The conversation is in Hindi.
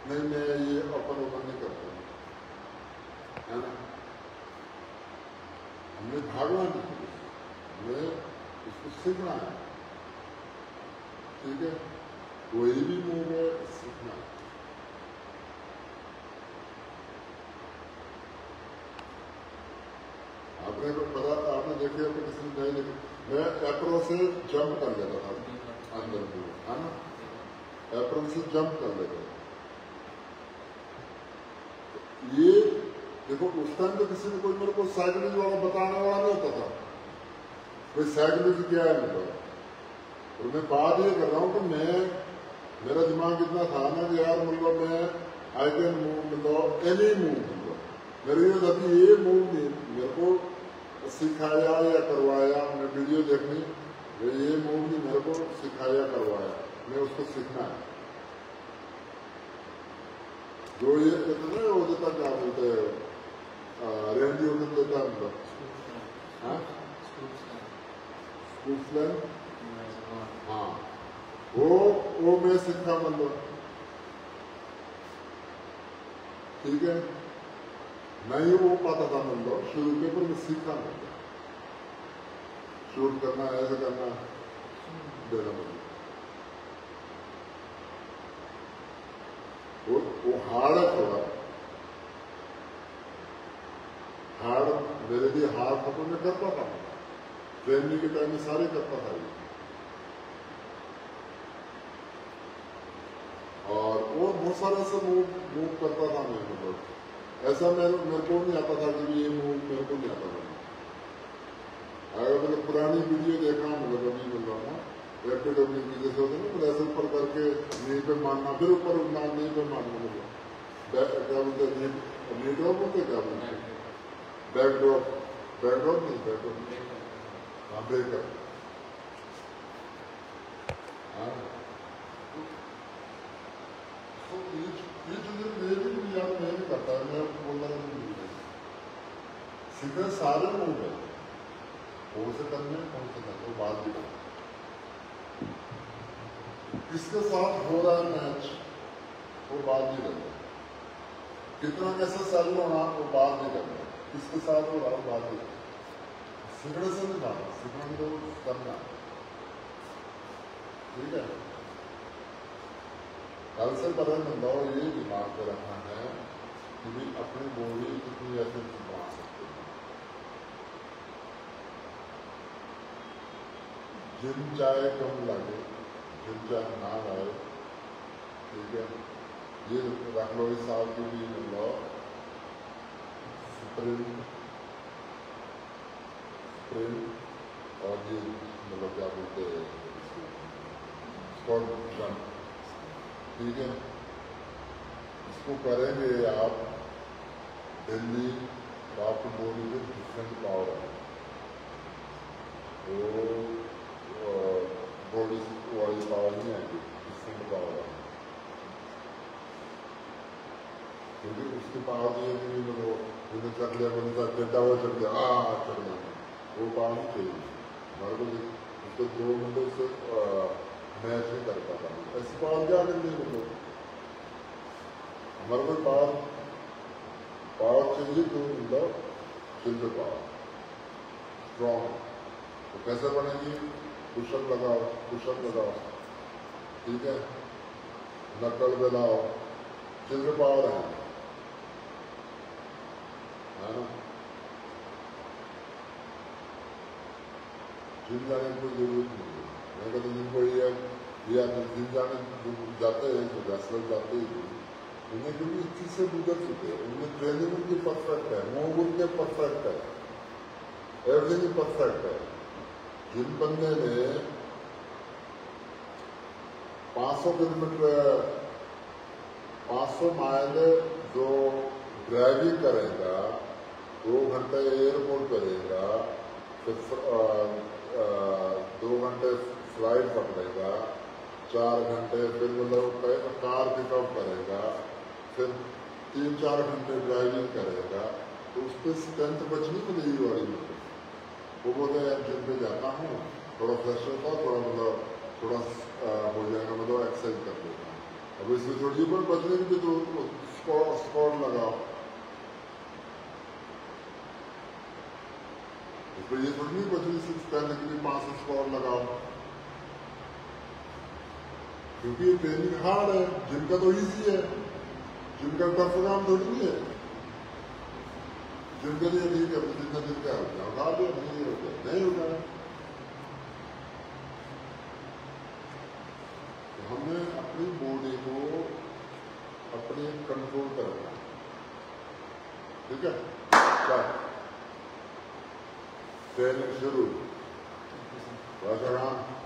नहीं मैं ये अपन ओपन नहीं करता है ना, हमने भागना नहीं, हमें इसको सीखना है। ठीक है, कोई भी मूव है सीखना है। आपने को पता, आपने देखे तो किसी ने नहीं देखे, मैं एप्रोन से जंप कर लेता था अंदर को, है ना, एप्रोन से जंप कर लेता था। ये देखो उस टाइम तो किसी ने कोई मेरे को साइकिलिंग वाला बताने वाला नहीं होता था, कोई साइकिलिंग क्या है मेरे को। और मैं बात ये कर रहा हूँ कि मैं, मेरा दिमाग इतना था ना कि यार मतलब मैं आई कैन मूव, मतलब एनी मूव, मतलब मेरे ये था कि ये मूव नहीं मेरे को सिखाया या करवाया, मैं वीडियो देखनी, ये मूव नहीं मेरे को सिखाया करवाया, मैं उसको सीखना है। जो ये कहते हैं वो देता, क्या बोलते हैं, रेंडी उन्हें देता है मतलब, हाँ हाँ, वो मैं सीखा मतलब। ठीक है, नहीं वो पाता था मतलब शुरू के, पर मैं सीखा मतलब शूट करना, ऐसे करना, देना मतलब। वो हार्ड है थोड़ा, हार्ड मेरे लिए हार्ड था, तो मैं करता था ट्रेनिंग के टाइम में, सारे करता था ये। और वो बहुत सारा से मूव करता था मैं, मतलब ऐसा मेरे को नहीं आता था कि ये मूव मेरे को नहीं आता था। अगर मैंने पुरानी वीडियो देखा, मतलब अभी मिल रहा था एफडब्ल्यू की, जैसे होते ना, ऐसे ऊपर करके नी पे मारना, फिर ऊपर उठना, नी पे मारना, मतलब क्या बोलते हैं, नी ड्रॉप बोलते, क्या बोलते हैं, बैक ड्रॉप, बैक ड्रॉप नहीं, बैक ड्रॉप, हाँ ब्रेकर, हाँ। तो ये चीजें मेरी भी याद नहीं करता, मैं बोलना नहीं सीखे सारे मूव है, कौन से करने कौन से करने, वो बात भी करना किसके साथ हो रहा है मैच, वो बात नहीं करना, कितना कैसे सर होना वो बात नहीं करना, किसके साथ हो रहा है बात नहीं करना। सीखने से नहीं बात, सीखने तो करना। ठीक है, कल से पता बंदा ये दिमाग पे रखना है कि भी अपनी बॉडी कितनी ऐसे बना सकते हैं। जिम चाहे कम लगे, जिम चाहे ना आए, ठीक है, ये रख लो इस साल की भी मतलब स्प्रिंट और ये मतलब क्या बोलते हैं स्क्वाट जंप, ठीक है, इसको करेंगे आप डेली, तो आपकी बॉडी में डिफरेंट पावर है, वो बॉडी वाली पावर नहीं आएगी, डिफरेंट पावर है, क्योंकि उसकी पावर ये नहीं मतलब मुझे चढ़ लिया, मुझे चढ़ता हुआ चढ़ गया, चढ़ गया, वो पावर नहीं चाहिए हमारे को। उसको 2 मिनटों से मैच नहीं कर पाता, ऐसी पावर क्या करनी है, मतलब हमारे को पावर चाहिए, तो मतलब सिल्वर पावर स्ट्रॉन्ग, तो कैसे बनेगी, पुशअप लगाओ, ठीक है, नकल बनाओ, सिल्वर पावर है ना। जिम जाने की कोई जरूरत नहीं है, मैं कहता जिनको ये जिम जाते हैं तो रेसलर जाते ही उन्हें, क्योंकि इस चीज से गुजर चुके हैं, उनमें ट्रेनिंग उनकी परफेक्ट है, मूव उनके परफेक्ट है, एवरीथिंग परफेक्ट है। जिन बंदे ने 500 किलोमीटर 500 माइल जो ड्राइविंग करेगा, 2 घंटे एयरपोर्ट करेगा, फिर 2 घंटे फ्लाइट पकड़ेगा, 4 घंटे फिर मतलब कार पिकअप करेगा, फिर 3-4 घंटे ड्राइविंग करेगा, तो उस पर स्ट्रेंथ बचनी पड़ेगी वाली में। वो बोलते हैं जिम पे जाता हूँ, थोड़ा फ्रेश होता, थोड़ा मतलब थोड़ा हो जाएगा, मतलब एक्सरसाइज कर लेता हूँ, अब इसमें थोड़ी ऊपर बचने की भी तो स्कोर लगाओ, इसमें ये थोड़ी नहीं बचने से पहले के लिए 500 स्कोर लगाओ, क्योंकि ये ट्रेनिंग हार्ड है। जिम का तो इजी है, जिम का टफ काम थोड़ी नहीं है। जिम के लिए ठीक है, जितना दिन का उठा दिया, नहीं होता, नहीं उठाया। तो हमने अपनी बॉडी को अपने कंट्रोल करना, ठीक है। क्या ट्रेनिंग शुरू,